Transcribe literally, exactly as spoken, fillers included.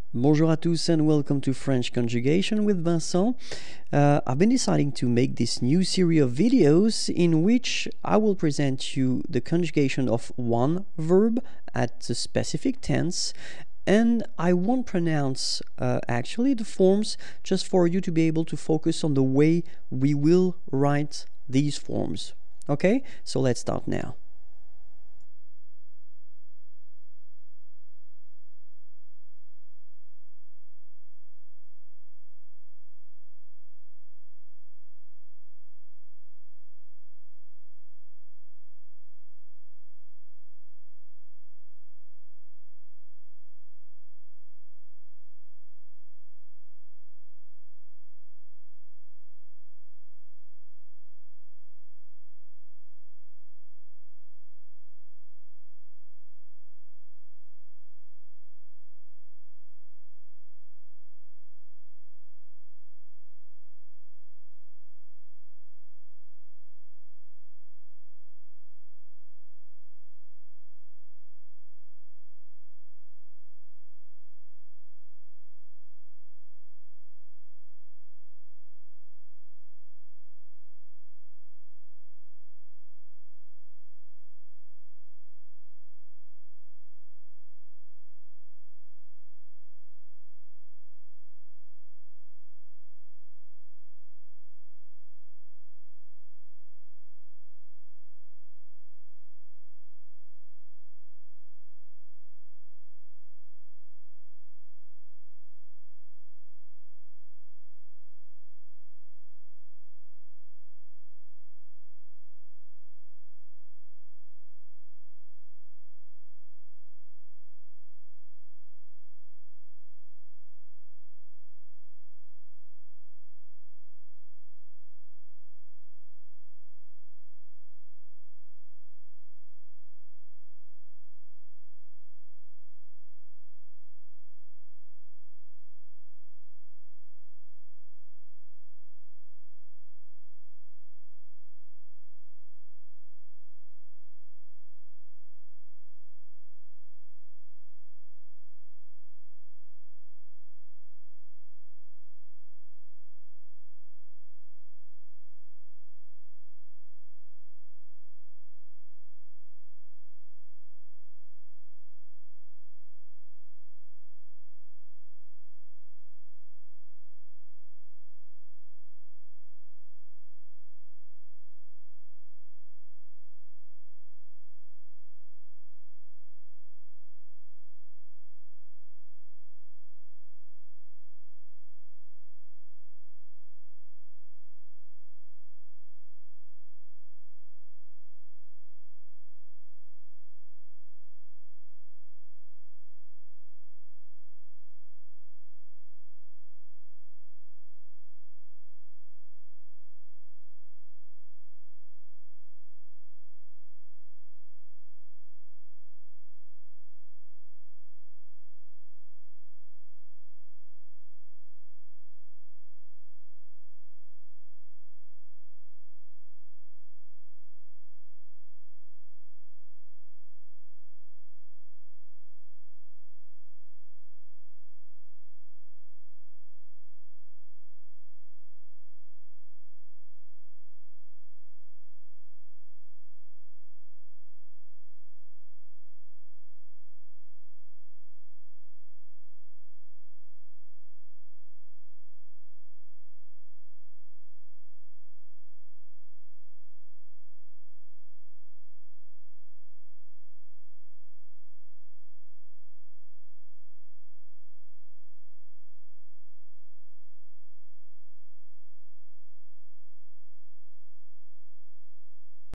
Bonjour à tous and welcome to French Conjugation with Vincent. Uh, I've been deciding to make this new series of videos in which I will present you the conjugation of one verb at a specific tense, and I won't pronounce uh, actually the forms, just for you to be able to focus on the way we will write these forms. Okay, so let's start now.